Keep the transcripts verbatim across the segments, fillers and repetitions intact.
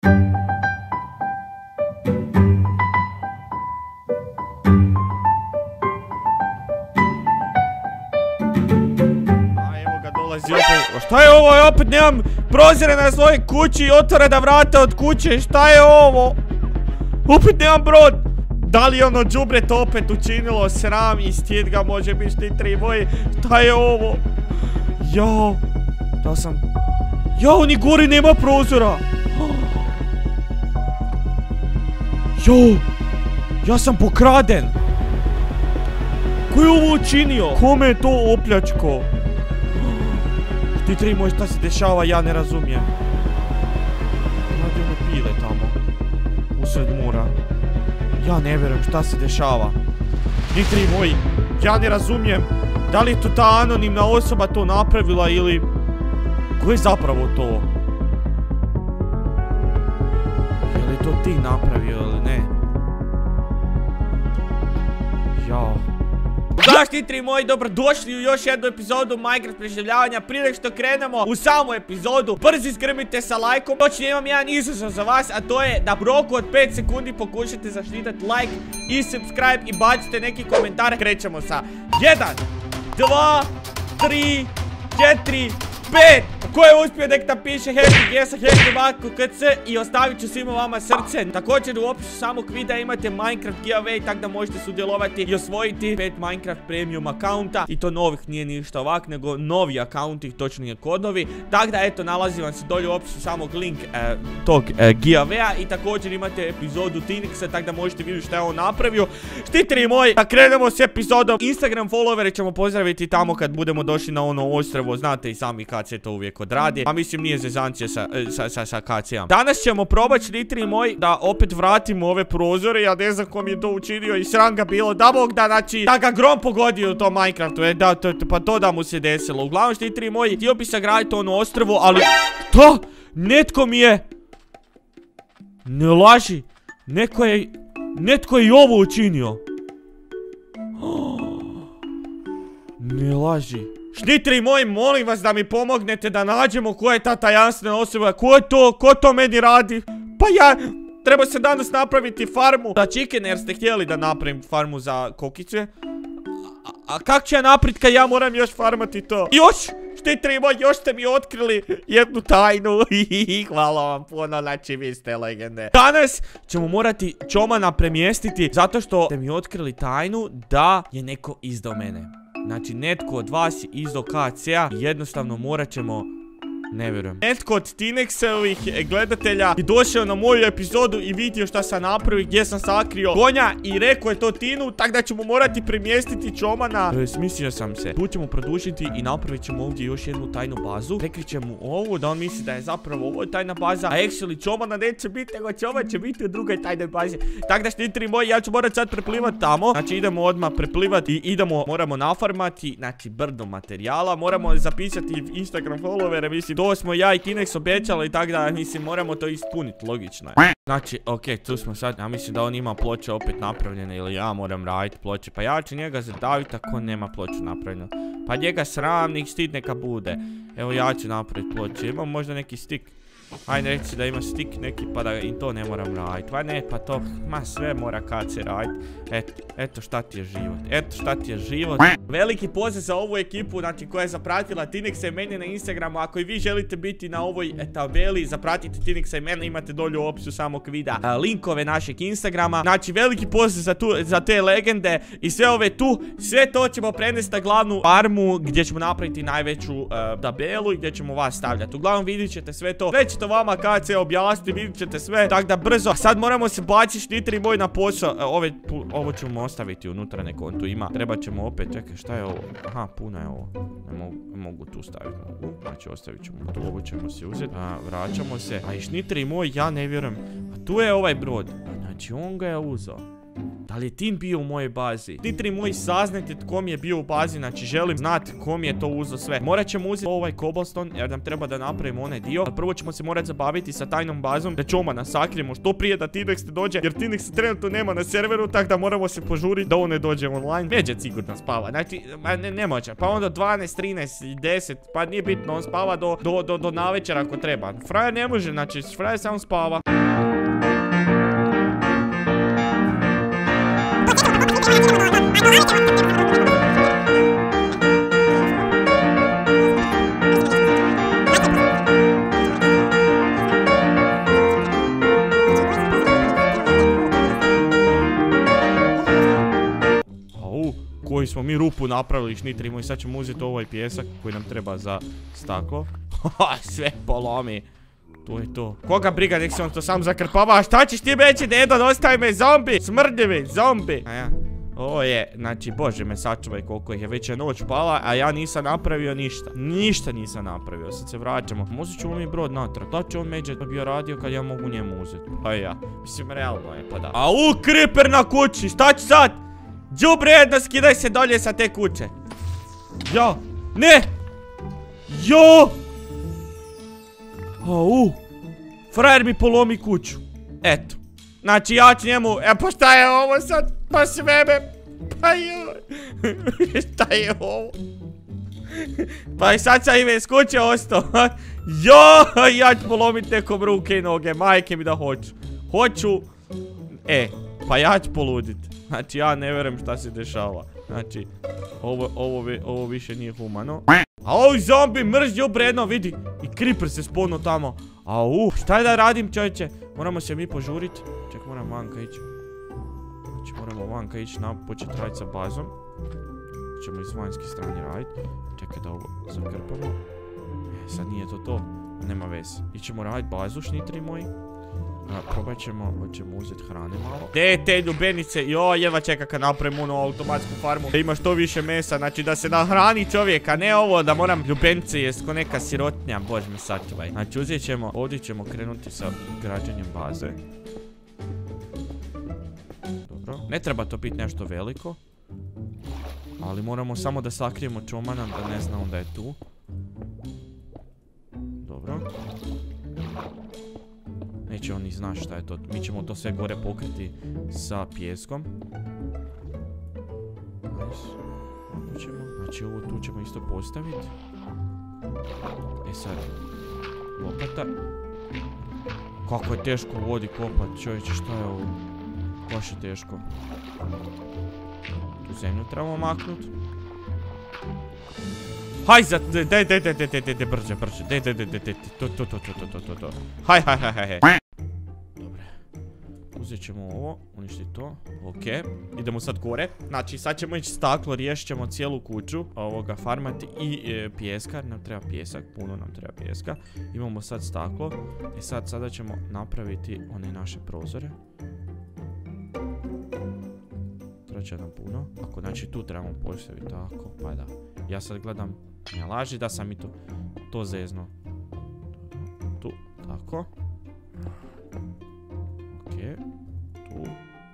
Šta je ovo? Ja opet nemam prozire na svojoj kući i otvorena vrata od kuće. Šta je ovo? Opet nemam brod. Da li je ono đubre to opet učinilo? Sram i stid ga može biti štitri moji. Šta je ovo? Jao. Da sam... Jao, ni gori nema prozora. Jao. Ja sam pokraden. Ko je ovo učinio? Kome je to opljačko? Štitri moj, šta se dešava, ja ne razumijem. Radi ono pile tamo usred mora. Ja ne vjerujem šta se dešava. Štitri moj, ja ne razumijem. Da li je to ta anonimna osoba to napravila ili... Ko je zapravo to? Je li to ti napravio ili ne? Jao. Da, štitri moji, dobrodošli u još jednu epizodu Minecraft preživljavanja. Prije nego što krenemo u samu epizodu, brzo zgrmite sa lajkom. Točno imam jedan izazov za vas, a to je da u roku od pet sekundi pokušate zaštitati like i subscribe i bacite neki komentar. Krećemo sa jedan, dva, tri, četiri, pet. Ko je uspio nek napiše hashtag jesa, hashtag Marko K C i ostavit ću svima vama srce. Također u opisu samog videa imate Minecraft giveaway, tako da možete sudjelovati i osvojiti pet Minecraft premium akaunta. I to novih, nije ništa ovak, nego novi akaunti, točnije kodovi. Tako da eto, nalazi vam se dolje u opisu samog link e, tog e, giveawaya. I također imate epizodu Tinixa, tako da možete vidjeti šta je on napravio. Štitri moji, da krenemo s epizodom. Instagram followere ćemo pozdraviti tamo kad budemo došli na ono ostrvo. Znate i sami kad se to uvijek odradi. A mislim nije zezancija sa, sa, sa, sa kacijama. Danas ćemo probati, štitri moji, da opet vratimo ove prozore. Ja ne znam ko mi je to učinio i sram ga bilo. Da bog da, znači, da ga grom pogodio u tom Minecraftu. E, da, to, pa to da mu se desilo. Uglavnom, štitri moji, htio bi sagraditi ono ostrvo, ali... To! Netko mi je... Ne laži. Neko je... Netko je i ovo učinio. Ne laži. Štitri moji, molim vas da mi pomognete da nađemo ko je ta tajanstvena osoba. Ko je to? Ko to meni radi? Pa ja... Treba se danas napraviti farmu za chicken, jer ste htjeli da napravim farmu za kokice. A, a kak ću ja napraviti kad ja moram još farmati to? Još! Štitri moji, još ste mi otkrili jednu tajnu. Hvala vam puno, znači vi ste legende. Danas ćemo morati Čomana premjestiti zato što ste mi otkrili tajnu da je neko izdao mene. Znači, netko od vas je izdao K C-a. Jednostavno morat ćemo... Ne vjerujem. Netko od Tinexovih gledatelja je došao na moju epizodu i vidio šta sam napravio, gdje sam sakrio konja i rekao je to Tinu, tako da ćemo morati premjestiti Čomana. E, smislio sam se. Tu ćemo produžiti i napravit ćemo ovdje još jednu tajnu bazu. Prekrit ćemo ovu da on misli da je zapravo ovo tajna baza, a actually Čomana neće biti, nego Čoman će biti u drugoj tajnoj bazi. Tako da, štitri moji, ja ću morat sad preplivati tamo. Znači, idemo odmah preplivati i idemo, moramo nafarmati, znači, brdo materijala. Moramo zapisati Instagram followere, mislim, to smo ja i Tinex obećali, tako da, mislim, moramo to ispuniti, logično je. Znači, okej, tu smo sad, ja mislim da on ima ploče opet napravljene ili ja moram raditi ploče. Pa ja ću njega zadaviti ako on nema ploču napravljenu. Pa njega sram, nik stid neka bude. Evo ja ću napraviti ploče, imam možda neki stik. Ajde reći da ima stik neki pa da i to ne moram raditi. Pa ne, pa to, ma sve mora kad se raditi. Eto, eto šta ti je život. Eto šta ti je život. Veliki pozdrav za ovu ekipu, znači koja je zapratila Tinixa i mene na Instagramu. Ako i vi želite biti na ovoj tabeli, zapratite Tinixa i mene, imate dolje u opisu samog videa linkove našeg Instagrama. Znači veliki pozdrav za, tu, za te legende i sve ove tu. Sve to ćemo prenesti na glavnu farmu gdje ćemo napraviti najveću uh, tabelu i gdje ćemo vas stavljati. Uglavnom vidjet ćete sve to. Već to vama kad se objasni, vidjet ćete sve. Tako da brzo. A sad moramo se baciti, štitri moj, na posao. Ove, ovo ćemo ostaviti unutra, neko on tu ima. Treba ćemo opet, čekaj, šta je ovo? Aha, puno je ovo. Ne mogu, ne mogu tu staviti. Mogu. Znači, ostavit ćemo tu, ovo ćemo se uzeti. A, vraćamo se. A i štitri moj, ja ne vjerujem. A tu je ovaj brod. Znači, on ga je uzeo. Da li je Tin bio u mojoj bazi? Titri moji, saznajte tko mi je bio u bazi, znači želim znati ko mi je to uzeo sve. Morat ćemo uzeti ovaj cobblestone jer nam treba da napravimo onaj dio. Ali prvo ćemo se morati zabaviti sa tajnom bazom da Čoma nasakrijemo što prije da Tinex ne dođe, jer Tinex trenutno nema na serveru, tako da moramo se požuriti da on ne dođe online. Međe sigurno spava, znači ne, ne može. Pa onda dvanaest, trinaest, deset, pa nije bitno, on spava do, do, do, do navečera ako treba. Frajer ne može, znači frajer samo spava. Koji smo mi rupu napravili, šnitrimo i sad ćemo uzeti ovaj pjesak koji nam treba za staklo. Sve polomi. To je to. Koga briga, nek se on to sam zakrpava. A šta ćeš ti reći, Dedo, ostavi me zombi, smrljivi zombi. A ja, ovo je, znači, bože me sačuvaj koliko ih je, već je noć pala, a ja nisam napravio ništa. Ništa nisam napravio, sad se vraćamo. Možda ćemo mi brod natrag, da će on međe da bi ja radio kad ja mogu njemu uzeti. Pa ja, mislim, realno je, pa da. Au, creeper na kući, šta ću sad? Đubre jedno, skidaj se dolje sa te kuće. Ja, ne. Jo. Au. Frajer mi polomi kuću. Eto. Znači ja ću njemu, e pa šta je ovo sad? Pa sve me. Pa joj. Šta je ovo? Pa i sad sam im iz kuće ostao. Jo, ja ću polomiti nekom ruke i noge. Majke mi da hoću. Hoću. E, pa ja ću poludit. Znači ja ne vjerujem šta se dešava. Znači, ovo, ovo, ovo više nije humano. A ovi zombi mržđu predno, vidi. I creeper se spolno tamo. Au, šta je da radim, čovječe? Moramo se mi požuriti. Ček, moram vanka ići. Znači moramo vanka ići na početi raditi sa bazom. Ćemo iz vanjske strane raditi. Čekaj da ovo zakrpamo. E, sad nije to to. Nema veze. Ićemo raditi bazu, šnitri moji. A, probat ćemo, hoćemo uzeti hrane malo. Gdje te ljubenice? Jo, jedva čeka kad napravimo onu automatsku farmu. Da ima što više mesa, znači da se nahrani čovjek, a ne ovo da moram ljubenice jest ko neka sirotnja. Bože me sačuvaj. Znači uzet ćemo, ovdje ćemo krenuti sa građenjem baze. Dobro, ne treba to biti nešto veliko. Ali moramo samo da sakrijemo Čomana, da ne zna onda je tu. Dobro. Neće on ni zna šta je to. Mi ćemo to sve gore pokriti sa pjeskom. Nice. Znači ovo tu ćemo isto postaviti. E sad. Lopata. Kako je teško u vodi kopat, čovječe, šta je ovo? Baš je teško. Tu zemlju trebamo maknuti. Haj za, daj, daj, daj, daj, daj, daj, brže, brže, daj, daj, daj, daj, daj, to, to, to, to, to, to, to, haj, haj, haj, haj, haj. Dobre. Uzet ćemo ovo, uništi to, okej. Idemo sad gore, znači sad ćemo ići staklo, riješit ćemo cijelu kuću, ovoga, farmati i e, pjeska, nam treba pjesak, puno nam treba pjeska. Imamo sad staklo, i sad sada ćemo napraviti one naše prozore. Treće nam puno, ako znači tu trebamo postaviti tako, pa da. Ja sad gledam, ne laži da sam i to, to zezno. Tu, tako. Okej, tu.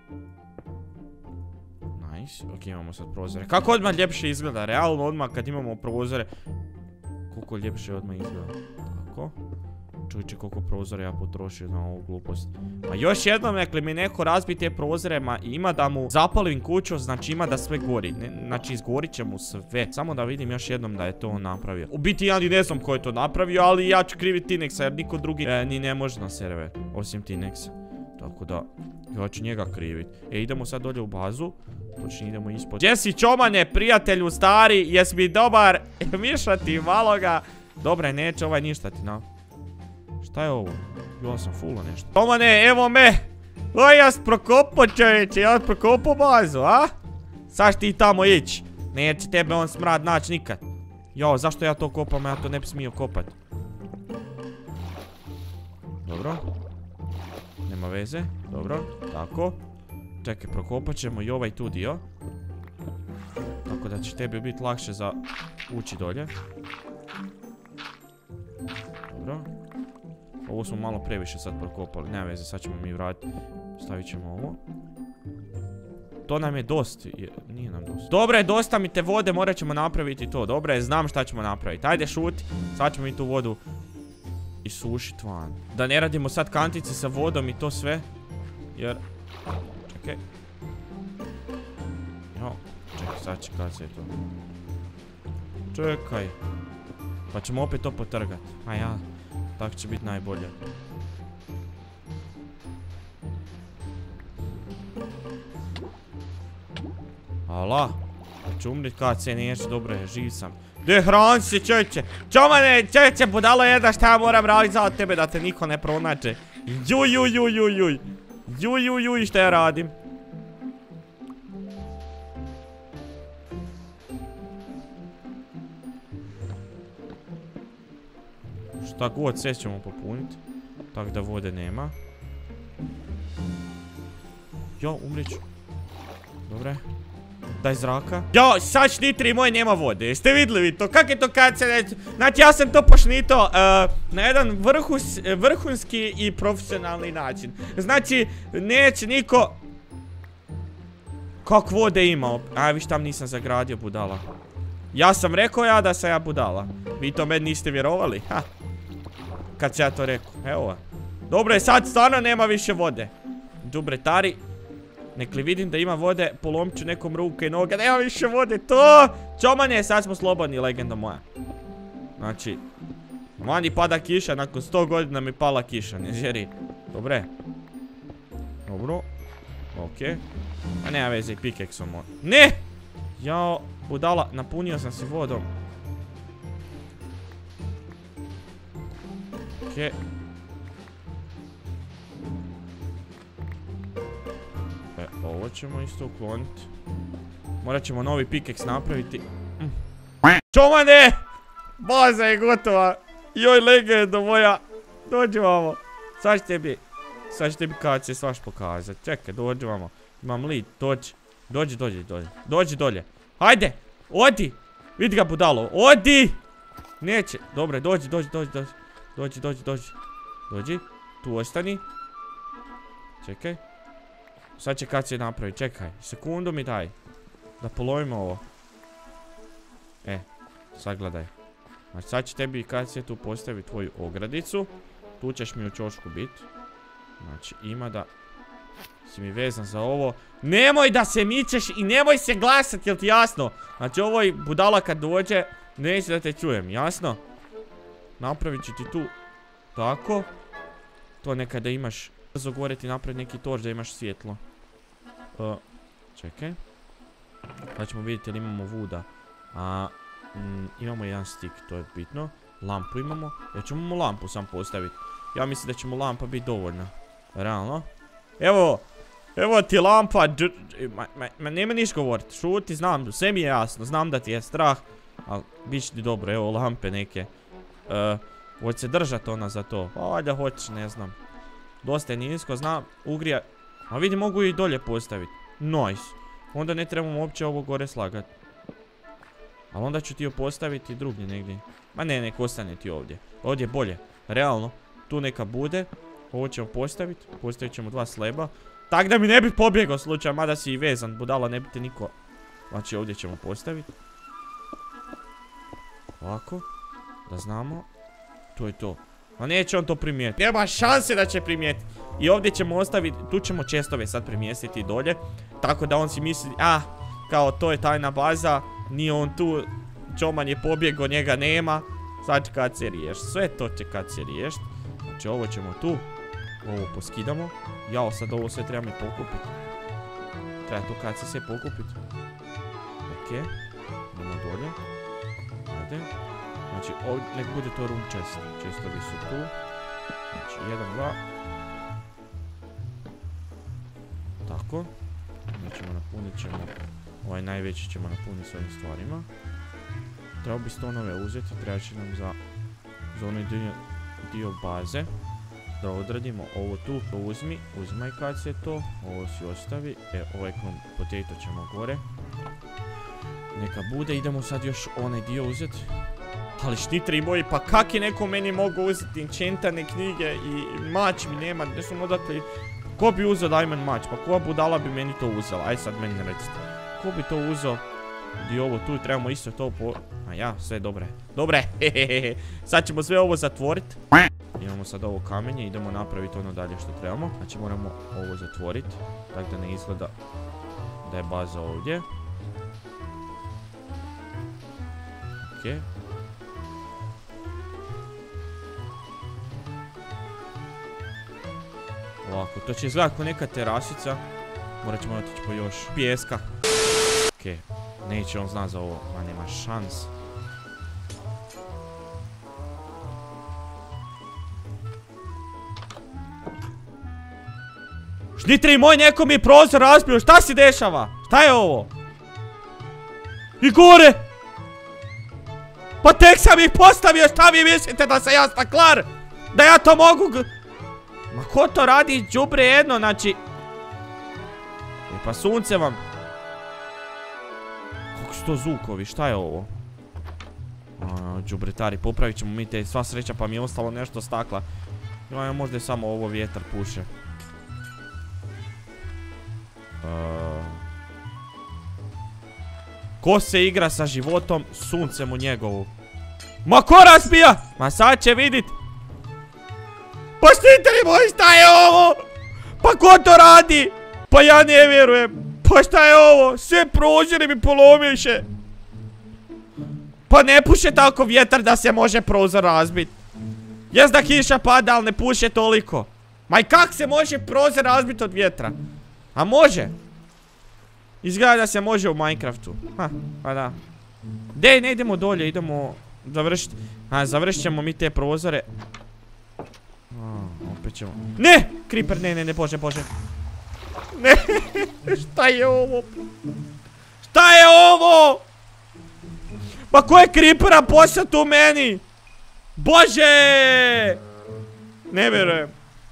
Nice, okej, imamo sad prozore. Kako odmah ljepše izgleda, realno odmah kad imamo prozore. Koliko ljepše odmah izgleda. Tako. Čujče koliko prozora ja potrošio na ovu glupost. Ma još jednom, nekli mi neko razbi te prozore, ma ima da mu zapalim kuću, znači ima da sve gori. Ne, znači izgorit će mu sve. Samo da vidim još jednom da je to on napravio. U biti ja ni ne znam ko je to napravio, ali ja ću kriviti Tinexa jer niko drugi e, ni ne može na server. Osim Tinexa. Tako da, ja ću njega kriviti. E, idemo sad dolje u bazu. Točnije idemo ispod. Gdje si, Čomane, prijatelju stari? Jes mi dobar? Mišati malo ga. Dobre, neće ovaj ništa ti na. Šta je ovo? Ja sam fulla nešto. Čomane, evo me! O, ja sam prokopao, čovječe, ja sam prokopao bazu, a? Sad ti tamo ići. Neće tebe on smrad naći nikad. Jo, zašto ja to kopam, ja to ne bi smio kopat. Dobro. Nema veze, dobro, tako. Čekaj, prokopat ćemo i ovaj tu dio. Tako da će tebi biti lakše za ući dolje. Dobro. Ovo smo malo previše sad prokopali, nema veze, sad ćemo mi vratiti. Stavit ćemo ovo. to nam je dosta. Nije nam dosta. Dobro je, dosta mi te vode, morat ćemo napraviti to. Dobro je, znam šta ćemo napraviti. Ajde, šuti. Sad ćemo mi tu vodu isušit van. Da ne radimo sad kantice sa vodom i to sve. Jer... Čekaj. Jo, čekaj, sad će kad se je to. Čekaj. Pa ćemo opet to potrgat. A ja, tako će biti najbolje. Ala, ću umrit kad se neće, dobro je, živ sam. Gdje hran se, čeće? Čomane, čeće, budalo jedna, šta ja moram raditi za tebe da te niko ne pronađe. Juj, juj, juj, juj, juj. Juj, juj, juj, šta ja radim? Šta god, sve ćemo popuniti. Tako da vode nema. Jo, umrit ću. Dobre. Daj zraka. Jo, sad šnitri moj nema vode. Jeste vidjeli vi to? Kak je to kad se ne... Znači ja sam to pošnito uh, na jedan vrhus, vrhunski i profesionalni način. Znači, neće niko... Kak vode ima? A, viš tam nisam zagradio, budala. Ja sam rekao ja da sam ja budala. Vi to meni niste vjerovali? Ha. Kad se ja to rekao. Evo. Dobro je, sad stvarno nema više vode. Đubretari. Nek li vidim da ima vode, polomit ću nekom ruke i noge. Nema više vode, to! Čomane, sad smo slobodni, legenda moja. Znači, vani pada kiša, nakon sto godina mi pala kiša, ne žeri. Dobre. Dobro. Okej. A nema veze, i pikeksom moj. Ne! Jao, budala, napunio sam se vodom. Okej. E, ovo ćemo isto ukloniti. Morat ćemo novi pikeks napraviti. Mm. Čomane! Baza je gotova. Joj, legendo moja. Dođi vamo. Sad će tebi, sad će tebi kad se svaš pokazati. Čekaj, dođi vamo. Imam lid, dođi. Dođi, dođi, dođi. Dođi dolje. Hajde, odi. Vidi ga budalo, odi. Neće, dobre, dođi, dođi, dođi, dođi. Dođi, dođi, dođi. Dođi, tu ostani. Čekaj. Sad će kad se napravi, čekaj. Sekundu mi daj. Da polovimo ovo. E, sad gledaj. Znači sad će tebi kad se tu postaviti tvoju ogradicu. Tu ćeš mi u čošku biti. Znači ima da si mi vezan za ovo. Nemoj da se mičeš i nemoj se glasati, jel ti jasno? Znači ovoj budala kad dođe, neće da te čujem, jasno? Napravit ću ti tu tako. To nekada imaš brzo gore ti napraviti neki torč da imaš svjetlo. Uh, čekaj. Sad ćemo vidjeti ili imamo vuda. A, mm, imamo jedan stik, to je bitno. Lampu imamo. Ja ćemo mu lampu sam postaviti. Ja mislim da će mu lampa biti dovoljna. Realno. Evo. Evo ti lampa. Ma, ma, ma nema niš govoriti. Šuti, znam. Sve mi je jasno. Znam da ti je strah. Ali bit će ti dobro. Evo lampe neke. Uh, hoće se držati ona za to. Pa valjda hoćeš, ne znam. Dosta je nisko, znam. Ugrija. A vidi, mogu i dolje postaviti. Nice. Onda ne trebamo uopće ovo gore slagati. Ali onda ću ti joj postaviti drugdje negdje. Ma ne, nek ostane ti ovdje. Ovdje je bolje. Realno. Tu neka bude. Ovo ćemo postaviti. Postavit ćemo dva sleba. Tak da mi ne bi pobjegao slučaj. Mada si i vezan. Budala, ne bi te niko. Znači ovdje ćemo postaviti. Ovako. Da znamo. To je to. A neće on to primijetiti. Nema šanse da će primijetiti. I ovdje ćemo ostaviti. Tu ćemo čestove sad premjestiti dolje. Tako da on si misli. Ah. Kao to je tajna baza. Nije on tu. Čoman je pobjegao. Njega nema. Sad će kad se riješiti. Sve to će kad se riješiti. Znači ovo ćemo tu. Ovo poskidamo. Jao, sad ovo sve treba mi pokupiti. Treba to kad se sve pokupiti. Ok. Idemo dolje. Ajde. Znači ovdje nek bude to room chest. Chestovi su tu. Znači jedan, dva. Tako. Mi ćemo napunit ćemo. Ovaj najveći ćemo napuniti s ovim stvarima. Treba bi stonove uzeti. Treba će nam za, za onaj dio, dio baze. Da odradimo ovo tu. To uzmi. Uzmaj kad se to. Ovo si ostavi. E, ovaj potato ćemo gore. Neka bude. Idemo sad još onaj dio uzeti. Ali štitri moji, pa kak je neko meni mogu uzeti enchantane knjige i mač mi nema, ne znam odakle Ko bi uzeo Diamond mač? Pa koja budala bi meni to uzela? Aj sad meni recite. Ko bi to uzeo? I ovo tu trebamo isto to po... A ja, sve dobre. Dobre, hehehe. Sad ćemo sve ovo zatvoriti. Imamo sad ovo kamenje, idemo napraviti ono dalje što trebamo. Znači moramo ovo zatvoriti. Tako da ne izgleda da je baza ovdje. Okej. Ovako, to će izgledati kao neka terasica. Morat ćemo otići po još pijeska. Okej, neće on zna za ovo, ma nema šans. Šnitri moj, neko mi je prozor razbio, šta se dešava? Šta je ovo? I gore! Pa tek sam ih postavio, šta vi mislite da sam ja staklar? Da ja to mogu... Ma ko to radi đubre jedno, znači... E pa sunce vam... Kako su to zvukovi, šta je ovo? Đubretari, popravit ćemo mi te, sva sreća pa mi je ostalo nešto stakla. Ja, možda je samo ovo vjetar puše. Uh, ko se igra sa životom, suncem u njegovu? Ma ko razbija? Ma sad će vidit. Pa štiteri moji, šta je ovo? Pa ko to radi? Pa ja ne vjerujem. Pa šta je ovo? Sve prozore mi polomiše. Pa ne puše tako vjetar da se može prozor razbit. Jes da kiša pada, ali ne puše toliko. Ma i kak se može prozor razbit od vjetra? A može. Izgleda da se može u Minecraftu. Ha, pa da. Dej, ne idemo dolje, idemo završiti. A, završit ćemo mi te prozore. A, opet ćemo... Ne! Creeper, ne, ne, ne, bože, bože. Ne, šta je ovo? Šta je ovo? Pa ko je Creepera poslao tu meni? Bože! Ne vjerujem.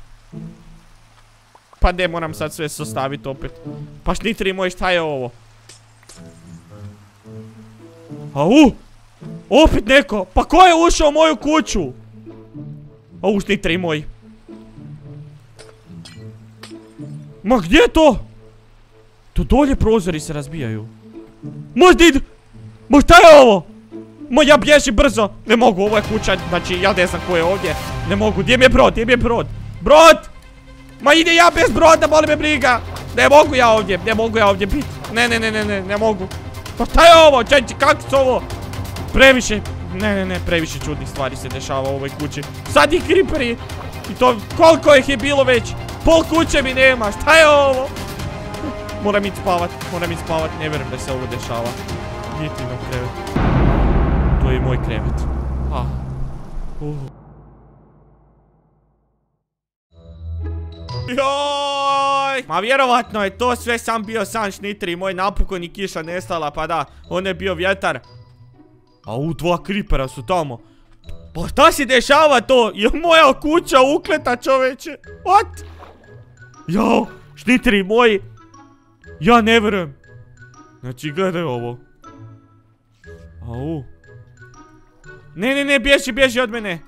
Pa ne, moram sad sve sastaviti opet. Pa šnitri moj, šta je ovo? Au! Opet neko! Pa ko je ušao u moju kuću? Au, šnitri moj. Ma gdje je to? Tu dolje prozori se razbijaju. Možda idu... Ma šta je ovo? Ma ja bježi brzo. Ne mogu, ovo je kuća, znači ja ne znam ko je ovdje. Ne mogu, gdje mi je brod, gdje mi je brod? Brod! Ma ide ja bez broda, boli me briga. Ne mogu ja ovdje, ne mogu ja ovdje biti. Ne, ne, ne, ne, ne, ne mogu. Pa šta je ovo? Čeći, kako su ovo? Previše, ne, ne, ne, previše čudnih stvari se dešava u ovoj kući. Sad i creeperi. I to, koliko ih je bilo već? Pol kuće mi nema, šta je ovo? Moram ići spavat, moram ići spavat, ne vjerujem da se ovo dešava. Nije ti na krevet. To je i moj krevet. Ah. Uh. Joj! Ma vjerovatno je to sve sam bio san šnitri. Moj napokon i kiša nestala, pa da, on je bio vjetar. A u dva creepera su tamo. Pa šta se dešava to? Je moja kuća ukleta, čoveče? What? Jao, šnitri moji. Ja ne vjerujem. Znači, gledaj ovo. Au. Ne, ne, ne, bježi, bježi od mene.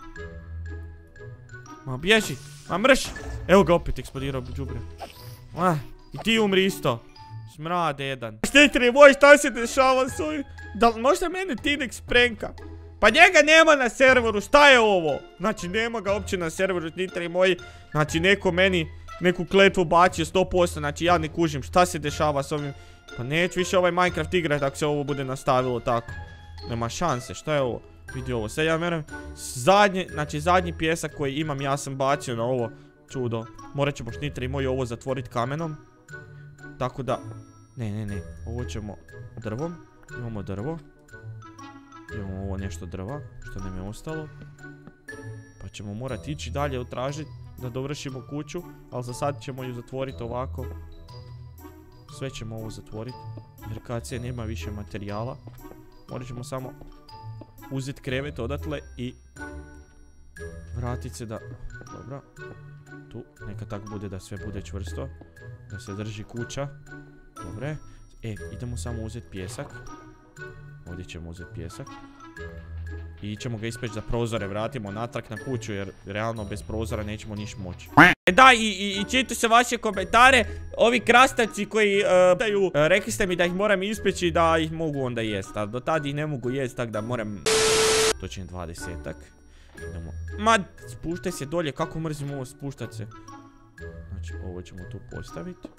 Ma bježi, ma mrš. Evo ga opet eksplodirao đubre. Ah, i ti umri isto. Smrade jedan. Štitri moj, šta se dešava s ovim? Da li možda mene Tinex pranka? Pa njega nema na serveru, šta je ovo? Znači nema ga uopće na serveru, štitri moji. Znači neko meni neku kletvu bacio sto posto, znači ja ne kužim šta se dešava s ovim. Pa neću više ovaj Minecraft igrati ako se ovo bude nastavilo tako. Nema šanse, šta je ovo? Vidi ovo, sad ja vjerujem. Zadnji, znači zadnji pjesak koji imam ja sam bacio na ovo čudo. Morat ćemo šnitri moji ovo zatvoriti kamenom. Tako da, ne, ne, ne, ovo ćemo drvom. Imamo drvo. Imamo ovo nešto drva, što nam je ostalo. Pa ćemo morati ići dalje utražiti da dovršimo kuću. Ali za sad ćemo ju zatvoriti ovako. Sve ćemo ovo zatvoriti. Jer kad se nema više materijala, morat ćemo samo uzeti krevet odatle i vratit se da... Dobro. Tu, neka tak bude da sve bude čvrsto. Da se drži kuća. Dobre. E, idemo samo uzeti pjesak. Ovdje ćemo uzeti pjesak. I ćemo ga ispeći za prozore, vratimo natrag na kuću jer realno bez prozora nećemo niš moći. E da, i, i, i čitu se vaše komentare, ovi krastavci koji uh, daju, uh, rekli ste mi da ih moram ispeći da ih mogu onda jest, a do tada ih ne mogu jest, tako da moram... Točnije dvadesetak. Idemo. Ma, spuštaj se dolje, kako mrzim ovo spuštat se. Znači, ovo ćemo tu postaviti.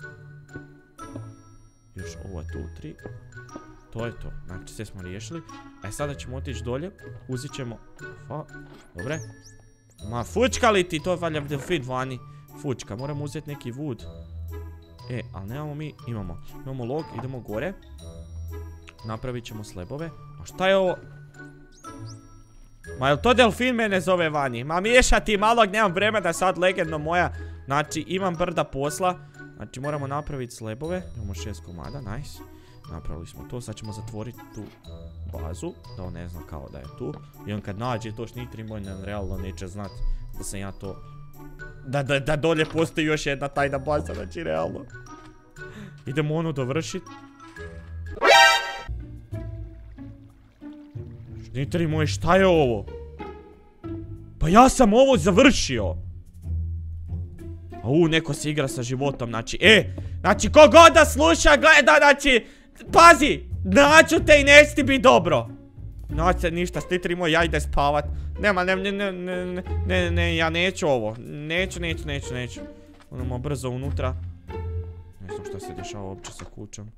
Još ovo tu, tri. To je to, znači sve smo riješili. A sada ćemo otići dolje, uzet ćemo... Fa, dobre. Ma, fučka li ti, to je valjda delfin vani. Fučka, moramo uzeti neki wood. E, ali nemamo mi, imamo. Imamo log, idemo gore. Napravit ćemo slabove. A šta je ovo? Ma, jel to delfin mene zove vani? Ma, miješa ti malo, nemam vremena sad, legendno moja. Znači, imam brda posla. Znači, moramo napraviti slabove. Imamo šest komada, nice. Napravili smo to, sad ćemo zatvoriti tu bazu, da on ne zna kao da je tu. I on kad nađe to šnitri moj, realno neće znat da sam ja to... Da, da, da dolje postoji još jedna tajna baza, znači realno. Idemo ono dovršit. Šnitri moj, šta je ovo? Pa ja sam ovo završio. Au, neko se igra sa životom, znači, e, znači, kogod da sluša, gleda, znači, pazi, naću te i neće ti biti dobro. Znači, ništa, štitri moj, ja ide spavat. Nema, ne, ne, ne, ne, ne, ne, ja neću ovo. Neću, neću, neću, neću. Onamo brzo unutra. Ne znam šta se dešava uopće sa kućom.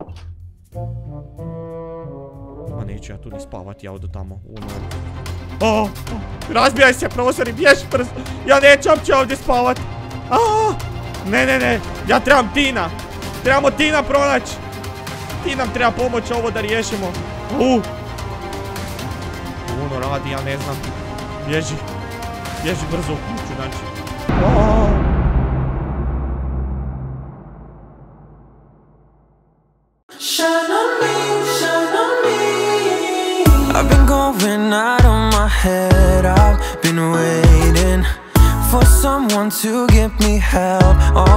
Ma neću ja tu ni spavat, ja odu tamo. O, razbijaj se prozori, bježi brzo. Ja neću uopće ovdje spavat. Aaaa, ne, ne, ne, ja trebam Tina. Trebamo Tina pronaći. Ti nam treba pomoći ovo da riješimo. Uh. Ono radi, ja ne znam. Bježi. Bježi brzo u kuću, znači. Oh. Shine on me, shine on me. I've been going out of my head. I've been waiting for someone to give me help.